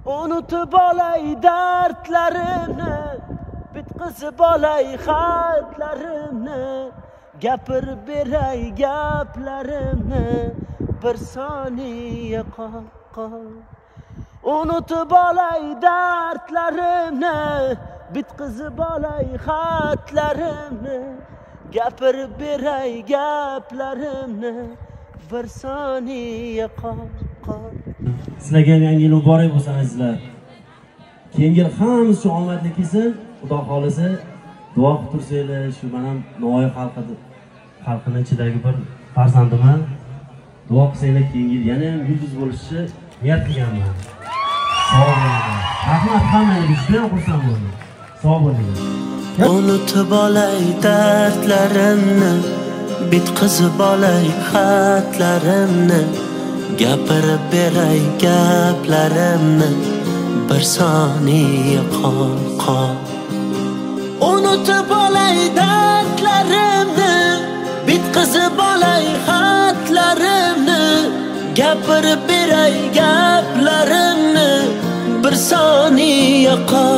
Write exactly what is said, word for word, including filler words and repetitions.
Unutib olay dardlarimni, bitqizib olay xatlarimni, gapirib beray gaplarimni, bir soniya qol qol. Unutib olay dardlarimni, bitqizib olay xatlarimni, gapirib beray gaplarimni, bir soniya qol qol. Sizlarga yangi yil muborak bo'lsin azizlar. Keyingi yil hammamiz uchun omadli kelsin. Xudo xolisa duo qilib tursanglar, shu men ham Navoiy xalqi xalqini ichidagi bir farzandiman. Duo qilsanglar, keyingi yil yana ham yulduz bo'lishni niyat qilganman. Sog' bo'linglar. Rahmat hammangizga, juda ham xursand bo'ldim. Sog' bo'linglar. Unutib olay dardlarimni, bitqizib olay xatlarimni, gapirib beray gaplarimni, bir soniya qol qol. Unutib olay dardlarimni, bitqizib olay xatlarimni, gapirib beray gaplarimni, bir soniya qol.